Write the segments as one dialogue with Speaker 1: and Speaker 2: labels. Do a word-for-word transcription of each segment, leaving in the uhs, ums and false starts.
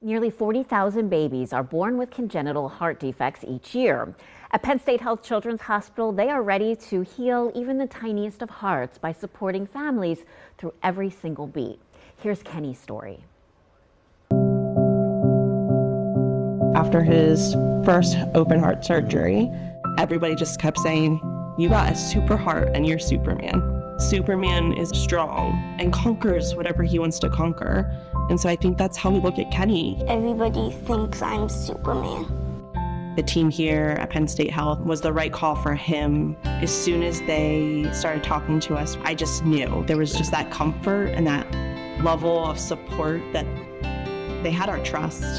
Speaker 1: Nearly forty thousand babies are born with congenital heart defects each year. At Penn State Health Children's Hospital, they are ready to heal even the tiniest of hearts by supporting families through every single beat. Here's Kenny's story.
Speaker 2: After his first open heart surgery, everybody just kept saying, "You got a super heart and you're Superman." Superman is strong and conquers whatever he wants to conquer. And so I think that's how we look at Kenny.
Speaker 3: Everybody thinks I'm Superman.
Speaker 2: The team here at Penn State Health was the right call for him. As soon as they started talking to us, I just knew there was just that comfort and that level of support that they had our trust.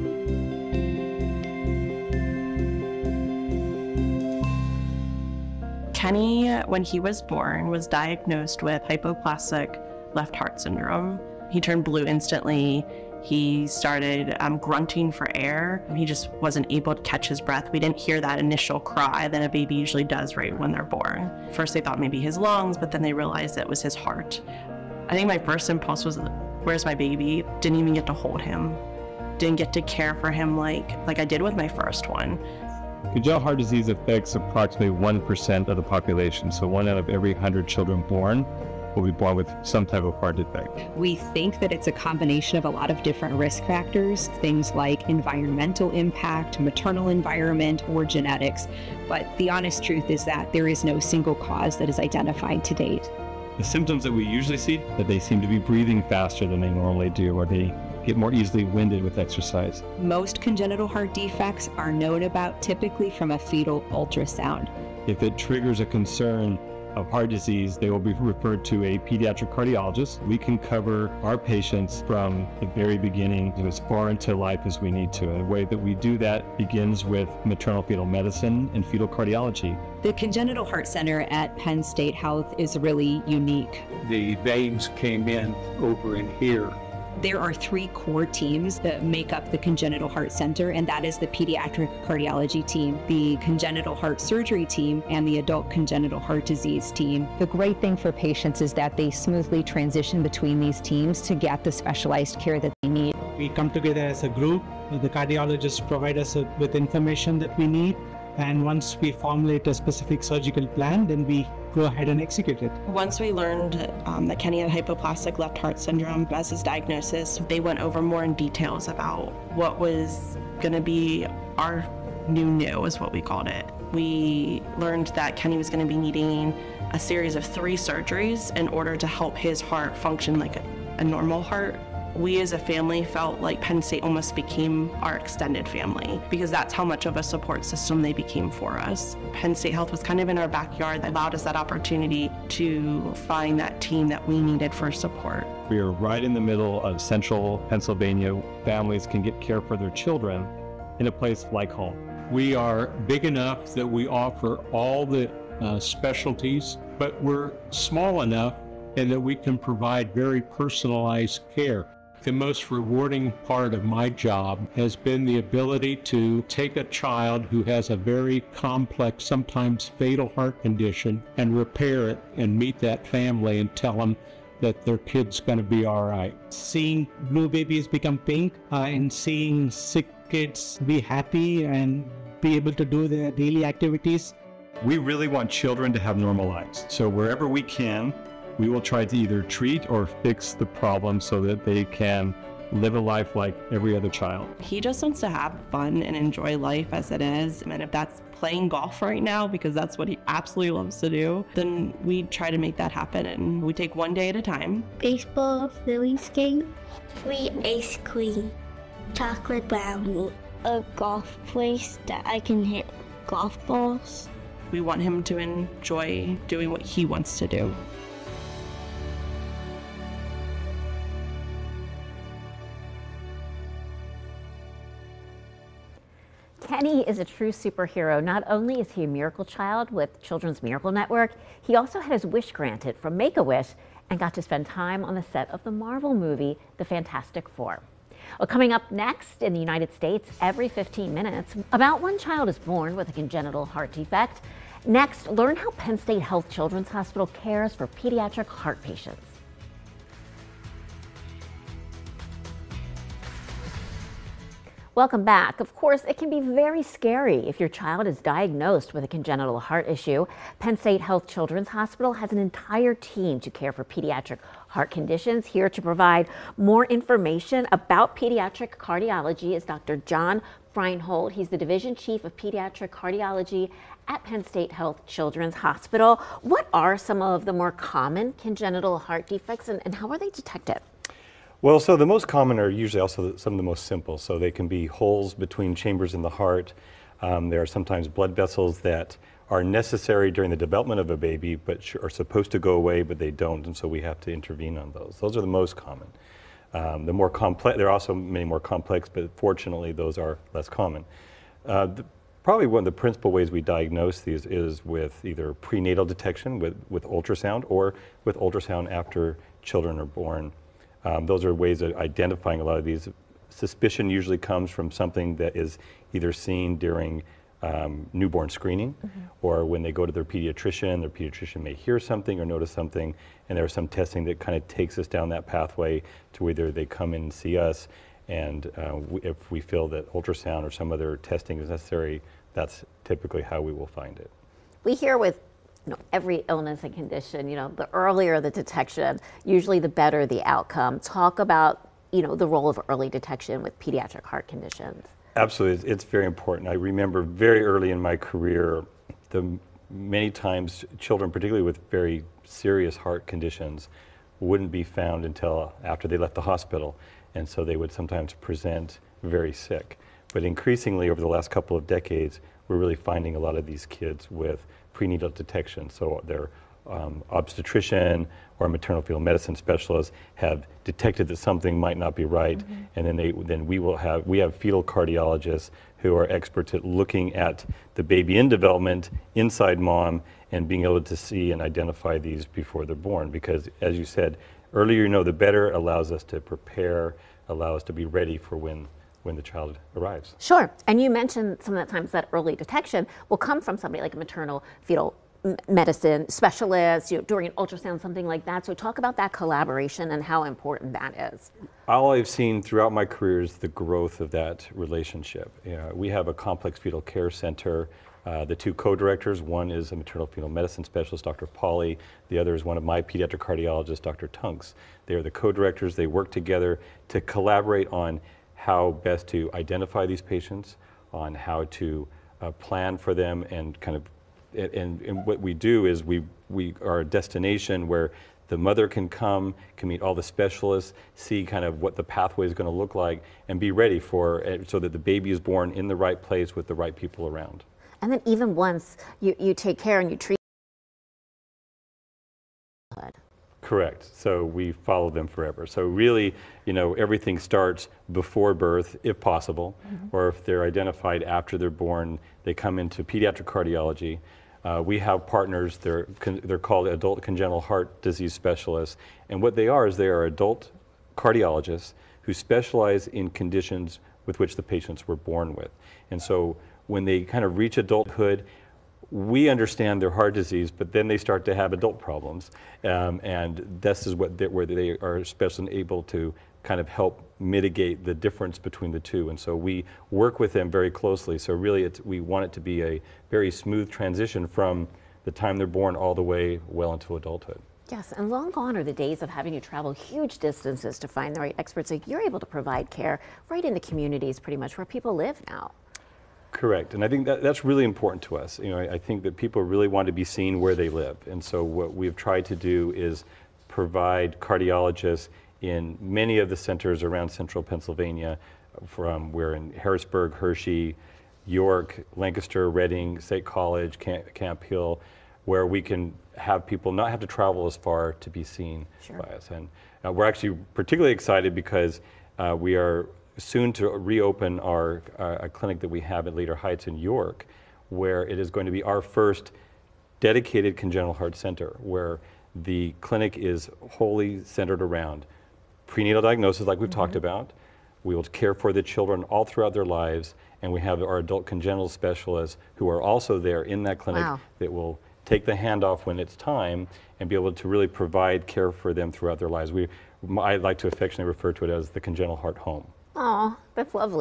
Speaker 2: Kenny, when he was born, was diagnosed with hypoplastic left heart syndrome. He turned blue instantly. He started um, grunting for air. He just wasn't able to catch his breath. We didn't hear that initial cry that a baby usually does right when they're born. First they thought maybe his lungs, but then they realized it was his heart. I think my first impulse was, where's my baby? Didn't even get to hold him. Didn't get to care for him like, like I did with my first one.
Speaker 4: Congenital heart disease affects approximately one percent of the population, so one out of every one hundred children born will be born with some type of heart defect.
Speaker 5: We think that it's a combination of a lot of different risk factors, things like environmental impact, maternal environment, or genetics. But the honest truth is that there is no single cause that is identified to date.
Speaker 4: The symptoms that we usually see, that they seem to be breathing faster than they normally do, or they get more easily winded with exercise.
Speaker 5: Most congenital heart defects are known about typically from a fetal ultrasound.
Speaker 4: If it triggers a concern of heart disease, they will be referred to a pediatric cardiologist. We can cover our patients from the very beginning to as far into life as we need to. And the way that we do that begins with maternal fetal medicine and fetal cardiology.
Speaker 5: The Congenital Heart Center at Penn State Health is really unique.
Speaker 6: The veins came in over in here.
Speaker 5: There are three core teams that make up the Congenital Heart Center, and that is the Pediatric Cardiology team, the Congenital Heart Surgery team, and the Adult Congenital Heart Disease team. The great thing for patients is that they smoothly transition between these teams to get the specialized care that they need.
Speaker 7: We come together as a group. The cardiologists provide us with information that we need, and once we formulate a specific surgical plan, then we go ahead and execute it.
Speaker 2: Once we learned um, that Kenny had hypoplastic left heart syndrome as his diagnosis, they went over more in details about what was going to be our new new, is what we called it. We learned that Kenny was going to be needing a series of three surgeries in order to help his heart function like a, a normal heart. We as a family felt like Penn State almost became our extended family, because that's how much of a support system they became for us. Penn State Health was kind of in our backyard, that allowed us that opportunity to find that team that we needed for support.
Speaker 4: We are right in the middle of central Pennsylvania. Families can get care for their children in a place like home.
Speaker 6: We are big enough that we offer all the uh, specialties, but we're small enough and that we can provide very personalized care. The most rewarding part of my job has been the ability to take a child who has a very complex, sometimes fatal heart condition, and repair it and meet that family and tell them that their kid's going to be all right.
Speaker 7: Seeing blue babies become pink uh, and seeing sick kids be happy and be able to do their daily activities.
Speaker 4: We really want children to have normal lives. So wherever we can, we will try to either treat or fix the problem so that they can live a life like every other child.
Speaker 2: He just wants to have fun and enjoy life as it is. And if that's playing golf right now, because that's what he absolutely loves to do, then we try to make that happen, and we take one day at a time.
Speaker 3: Baseball, Phillies game, free ice cream, chocolate brownie, a golf place that I can hit golf balls.
Speaker 2: We want him to enjoy doing what he wants to do.
Speaker 1: Kenny is a true superhero. Not only is he a miracle child with Children's Miracle Network, he also had his wish granted from Make-A-Wish and got to spend time on the set of the Marvel movie, The Fantastic Four. Well, coming up next, in the United States, every fifteen minutes, about one child is born with a congenital heart defect. Next, learn how Penn State Health Children's Hospital cares for pediatric heart patients. Welcome back. Of course, it can be very scary if your child is diagnosed with a congenital heart issue. Penn State Health Children's Hospital has an entire team to care for pediatric heart conditions. Here to provide more information about pediatric cardiology is Doctor John Breinholt. He's the Division Chief of Pediatric Cardiology at Penn State Health Children's Hospital. What are some of the more common congenital heart defects, and, and how are they detected?
Speaker 8: Well, so the most common are usually also some of the most simple. So they can be holes between chambers in the heart. Um, there are sometimes blood vessels that are necessary during the development of a baby, but are supposed to go away, but they don't, and so we have to intervene on those. Those are the most common. Um, the more complex, there are also many more complex, but fortunately those are less common. Uh, the, probably one of the principal ways we diagnose these is with either prenatal detection with, with ultrasound, or with ultrasound after children are born. Um, those are ways of identifying a lot of these. Suspicion usually comes from something that is either seen during um, newborn screening, mm-hmm. or when they go to their pediatrician, their pediatrician may hear something or notice something, and there's some testing that kind of takes us down that pathway to whether they come in and see us, and uh, we, if we feel that ultrasound or some other testing is necessary, that's typically how we will find it.
Speaker 1: We hear with You know, every illness and condition, you know, the earlier the detection, usually the better the outcome. Talk about, you know, the role of early detection with pediatric heart conditions.
Speaker 8: Absolutely, it's, it's very important. I remember very early in my career, the many times children, particularly with very serious heart conditions, wouldn't be found until after they left the hospital. And so they would sometimes present very sick. But increasingly over the last couple of decades, we're really finding a lot of these kids with prenatal detection. So their um, obstetrician or maternal fetal medicine specialists have detected that something might not be right, mm-hmm. and then they then we will have we have fetal cardiologists who are experts at looking at the baby in development inside mom and being able to see and identify these before they're born. Because as you said, earlier you know the better, allows us to prepare, allow us to be ready for when when the child arrives.
Speaker 1: Sure, and you mentioned some of the times that early detection will come from somebody like a maternal fetal medicine specialist, you know, during an ultrasound, something like that. So talk about that collaboration and how important that is.
Speaker 8: All I've seen throughout my career is the growth of that relationship. You know, we have a complex fetal care center. Uh, the two co-directors, one is a maternal fetal medicine specialist, Doctor Pauly. The other is one of my pediatric cardiologists, Doctor Tunks. They are the co-directors. They work together to collaborate on how best to identify these patients, on how to uh, plan for them, and kind of, and, and what we do is we, we are a destination where the mother can come, can meet all the specialists, see kind of what the pathway is going to look like, and be ready for it so that the baby is born in the right place with the right people around.
Speaker 1: And then even once you, you take care and you treat.
Speaker 8: Correct. So we follow them forever. So really, you know, everything starts before birth, if possible, mm-hmm. or if they're identified after they're born, they come into pediatric cardiology. Uh, we have partners, they're, they're called adult congenital heart disease specialists. And what they are is they are adult cardiologists who specialize in conditions with which the patients were born with. And so when they kind of reach adulthood, we understand their heart disease, but then they start to have adult problems, um, and this is what they, where they are especially able to kind of help mitigate the difference between the two. And so we work with them very closely. So really, it's, we want it to be a very smooth transition from the time they're born all the way well into adulthood.
Speaker 1: Yes, and long gone are the days of having to travel huge distances to find the right experts. Like, you're able to provide care right in the communities, pretty much where people live now.
Speaker 8: Correct, and I think that that's really important to us. You know, I, I think that people really want to be seen where they live, and so what we've tried to do is provide cardiologists in many of the centers around central Pennsylvania. From we're in Harrisburg, Hershey, York, Lancaster, Reading, State College, Camp, Camp Hill, where we can have people not have to travel as far to be seen sure. by us. And uh, we're actually particularly excited because uh, we are soon to reopen our uh, a clinic that we have at Leader Heights in York, where it is going to be our first dedicated congenital heart center, where the clinic is wholly centered around prenatal diagnosis, like we've mm-hmm. talked about. We will care for the children all throughout their lives, and we have our adult congenital specialists who are also there in that clinic wow. that will take the handoff when it's time and be able to really provide care for them throughout their lives. We, I like to affectionately refer to it as the congenital heart home.
Speaker 1: Oh, that's lovely.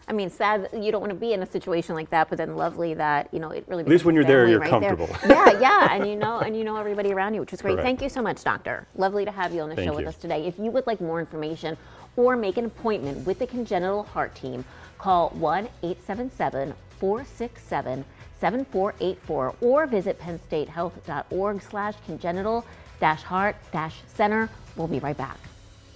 Speaker 1: I mean, sad that you don't want to be in a situation like that, but then lovely that, you know, it really.
Speaker 8: At least when you're there, you're
Speaker 1: right
Speaker 8: comfortable.
Speaker 1: There. Yeah, yeah, and you know, and you know everybody around you, which is great.
Speaker 8: Correct.
Speaker 1: Thank you so much, doctor. Lovely to have you on the
Speaker 8: Thank
Speaker 1: show with
Speaker 8: you.
Speaker 1: us today. If you would like more information or make an appointment with the Congenital Heart team, call one eight seven seven, four six seven, seven four eight four or visit penn state health dot org slash congenital dash heart dash center. We'll be right back.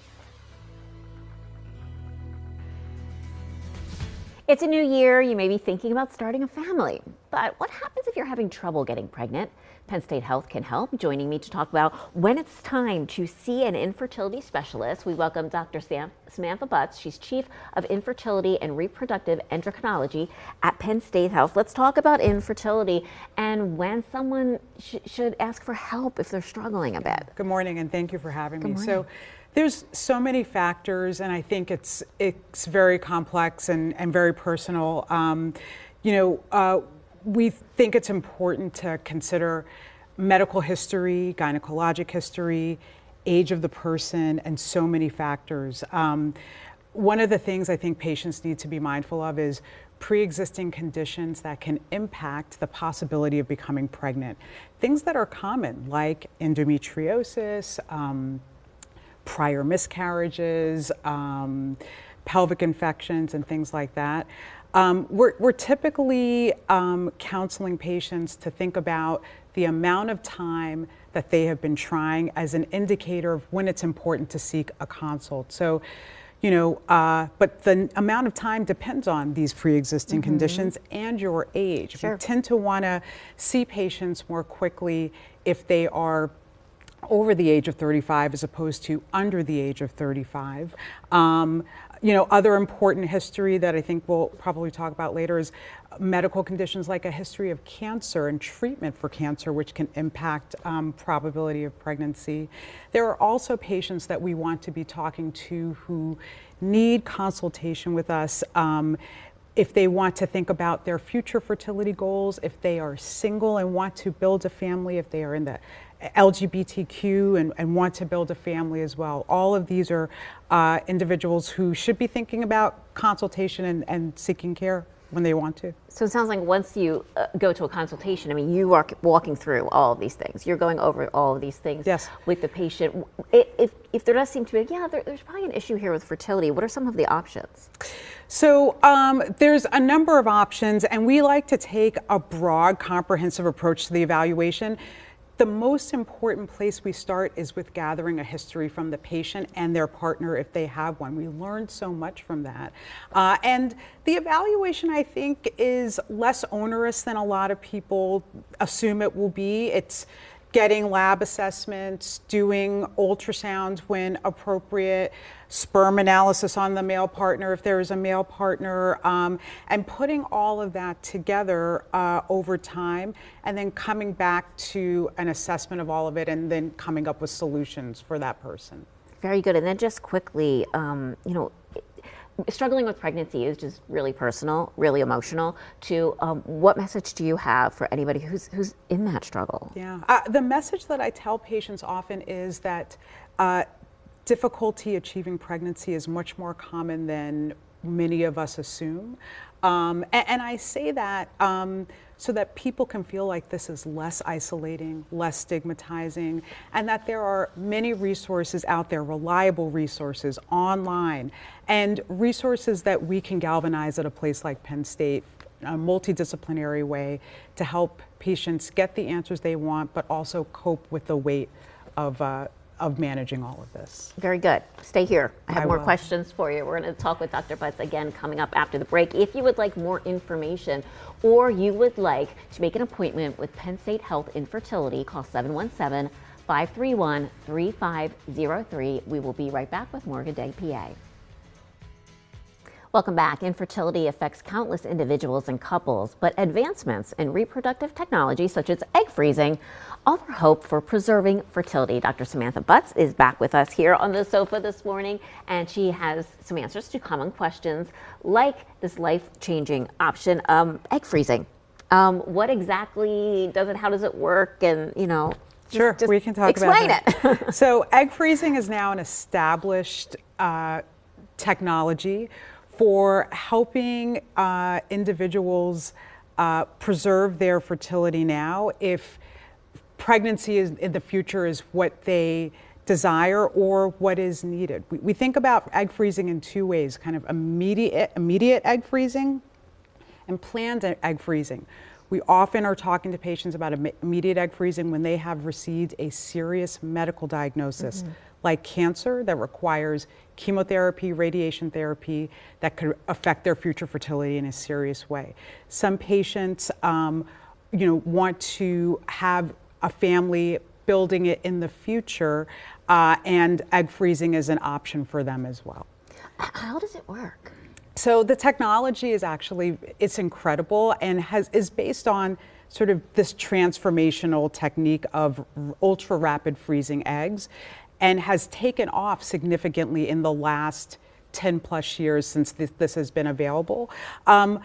Speaker 1: It's a new year. You may be thinking about starting a family, but what happens if you're having trouble getting pregnant? Penn State Health can help. Joining me to talk about when it's time to see an infertility specialist, we welcome Doctor Sam Samantha Butts. She's Chief of Infertility and Reproductive Endocrinology at Penn State Health. Let's talk about infertility and when someone sh should ask for help if they're struggling a bit.
Speaker 9: Good morning, and thank you for having
Speaker 1: Good
Speaker 9: me.
Speaker 1: morning.
Speaker 9: So, there's so many factors, and I think it's it's very complex and, and very personal. Um, you know, uh, we think it's important to consider medical history, gynecologic history, age of the person, and so many factors. Um, one of the things I think patients need to be mindful of is pre-existing conditions that can impact the possibility of becoming pregnant. Things that are common, like endometriosis, um, prior miscarriages, um, pelvic infections, and things like that. Um, we're, we're typically um, counseling patients to think about the amount of time that they have been trying as an indicator of when it's important to seek a consult. So, you know, uh, but the amount of time depends on these pre-existing mm-hmm. conditions and your age.
Speaker 1: Sure.
Speaker 9: We tend to want to see patients more quickly if they are over the age of thirty-five as opposed to under the age of thirty-five. Um, you know, other important history that I think we'll probably talk about later is medical conditions like a history of cancer and treatment for cancer, which can impact um, probability of pregnancy. There are also patients that we want to be talking to who need consultation with us um, if they want to think about their future fertility goals, if they are single and want to build a family, if they are in the L G B T Q and, and want to build a family as well. All of these are uh, individuals who should be thinking about consultation and, and seeking care when they want to.
Speaker 1: So it sounds like once you uh, go to a consultation, I mean, you are walking through all of these things. You're going over all of these things
Speaker 9: yes.
Speaker 1: with the patient. If, if there does seem to be, yeah, there, there's probably an issue here with fertility, what are some of the options?
Speaker 9: So um, there's a number of options, and we like to take a broad, comprehensive approach to the evaluation. The most important place we start is with gathering a history from the patient and their partner if they have one. We learned so much from that. Uh, and the evaluation, I think, is less onerous than a lot of people assume it will be. It's getting lab assessments, doing ultrasounds when appropriate, sperm analysis on the male partner if there is a male partner, um, and putting all of that together uh, over time, and then coming back to an assessment of all of it, and then coming up with solutions for that person.
Speaker 1: Very good. And then just quickly, um, you know, struggling with pregnancy is just really personal, really emotional. To um, what message do you have for anybody who's who's in that struggle?
Speaker 9: Yeah, uh, the message that I tell patients often is that uh, difficulty achieving pregnancy is much more common than many of us assume. Um, and, and I say that um, so that people can feel like this is less isolating, less stigmatizing, and that there are many resources out there, reliable resources online, and resources that we can galvanize at a place like Penn State, a multidisciplinary way to help patients get the answers they want, but also cope with the weight of uh, of managing all of this.
Speaker 1: Very good. Stay here. I have
Speaker 9: I
Speaker 1: more
Speaker 9: will.
Speaker 1: questions for you. We're going to talk with Doctor Butts again coming up after the break. If you would like more information or you would like to make an appointment with Penn State Health Infertility, call seven one seven, five three one, three five zero three. We will be right back with more Good Day P A. Welcome back. Infertility affects countless individuals and couples, but advancements in reproductive technology, such as egg freezing, offer hope for preserving fertility. Doctor Samantha Butts is back with us here on the sofa this morning, and she has some answers to common questions like this life-changing option, um, egg freezing. Um, what exactly does it, how does it work, and, you know,
Speaker 9: Sure,
Speaker 1: just, just
Speaker 9: we can talk
Speaker 1: explain
Speaker 9: about that.
Speaker 1: Explain it.
Speaker 9: So egg freezing is now an established uh, technology for helping uh, individuals uh, preserve their fertility now if pregnancy is, in the future is what they desire or what is needed. We, we think about egg freezing in two ways, kind of immediate, immediate egg freezing and planned egg freezing. We often are talking to patients about immediate egg freezing when they have received a serious medical diagnosis, mm-hmm. like cancer that requires chemotherapy, radiation therapy that could affect their future fertility in a serious way. Some patients um, you know, want to have a family building it in the future, uh, and egg freezing is an option for them as well.
Speaker 1: How does it work?
Speaker 9: So the technology is actually, it's incredible and has is based on sort of this transformational technique of ultra rapid freezing eggs, and has taken off significantly in the last ten plus years since this, this has been available. Um,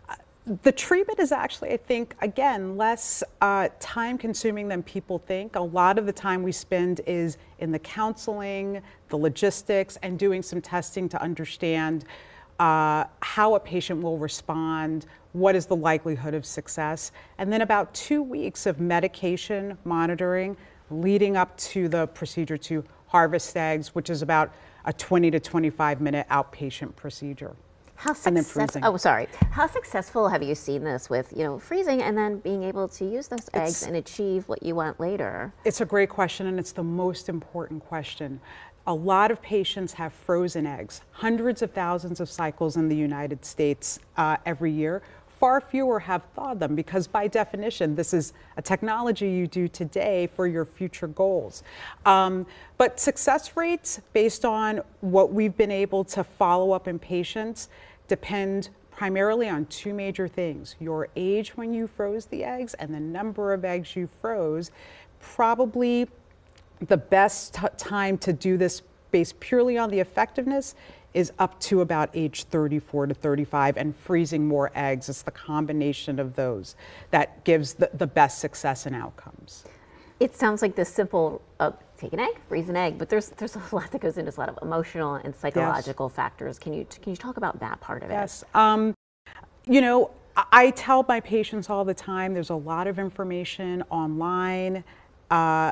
Speaker 9: The treatment is actually, I think, again, less uh, time consuming than people think. A lot of the time we spend is in the counseling, the logistics, and doing some testing to understand uh, how a patient will respond, what is the likelihood of success, and then about two weeks of medication monitoring leading up to the procedure to harvest eggs, which is about a twenty to twenty-five minute outpatient procedure.
Speaker 1: How successful? Oh, sorry. How successful have you seen this with, you know, freezing and then being able to use those eggs it's, and achieve what you want later?
Speaker 9: It's a great question, and it's the most important question. A lot of patients have frozen eggs, hundreds of thousands of cycles in the United States uh, every year. Far fewer have thawed them because, by definition, this is a technology you do today for your future goals. Um, but success rates, based on what we've been able to follow up in patients, depend primarily on two major things: your age when you froze the eggs and the number of eggs you froze. Probably the best t- time to do this based purely on the effectiveness is up to about age thirty-four to thirty-five, and freezing more eggs. It's the combination of those that gives the, the best success and outcomes.
Speaker 1: It sounds like this simple, uh, take an egg, freeze an egg, but there's there's a lot that goes into this, a lot of emotional and psychological yes. factors. Can you can you talk about that part of
Speaker 9: yes.
Speaker 1: it? Yes.
Speaker 9: Um, you know, I tell my patients all the time, there's a lot of information online uh,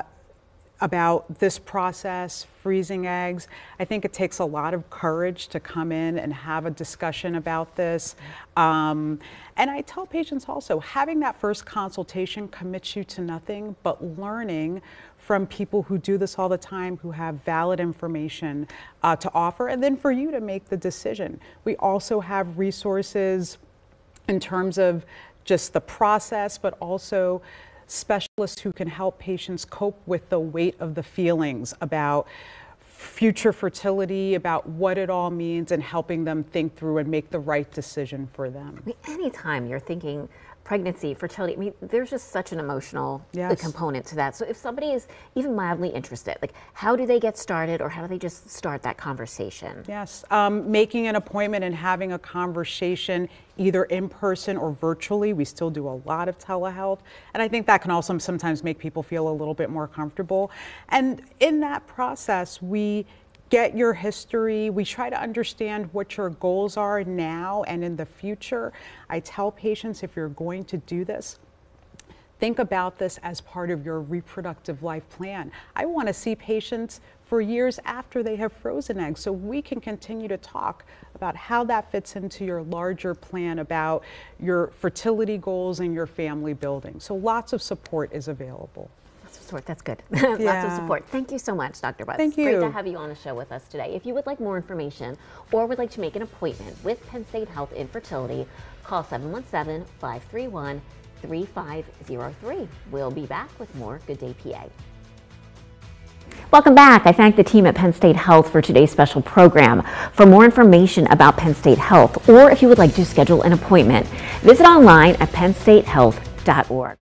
Speaker 9: about this process, freezing eggs. I think it takes a lot of courage to come in and have a discussion about this. Um, and I tell patients also, having that first consultation commits you to nothing but learning from people who do this all the time, who have valid information uh, to offer, and then for you to make the decision. We also have resources in terms of just the process, but also specialists who can help patients cope with the weight of the feelings about future fertility, about what it all means, and helping them think through and make the right decision for them.
Speaker 1: I mean, anytime you're thinking pregnancy, fertility, I mean, there's just such an emotional
Speaker 9: yes.
Speaker 1: component to that. So if somebody is even mildly interested, like how do they get started, or how do they just start that conversation?
Speaker 9: Yes, um, making an appointment and having a conversation either in person or virtually. We still do a lot of telehealth, and I think that can also sometimes make people feel a little bit more comfortable. And in that process, we get your history. We try to understand what your goals are now and in the future. I tell patients, if you're going to do this, think about this as part of your reproductive life plan. I want to see patients for years after they have frozen eggs, so we can continue to talk about how that fits into your larger plan about your fertility goals and your family building. So lots of support is available.
Speaker 1: Support. That's good. Lots
Speaker 9: yeah.
Speaker 1: of support. Thank you so much, Doctor Butts.
Speaker 9: Thank you.
Speaker 1: Great to have you on the show with us today. If you would like more information or would like to make an appointment with Penn State Health Infertility, call seven one seven, five three one, three five zero three. We'll be back with more Good Day P A. Welcome back. I thank the team at Penn State Health for today's special program. For more information about Penn State Health, or if you would like to schedule an appointment, visit online at penn state health dot org.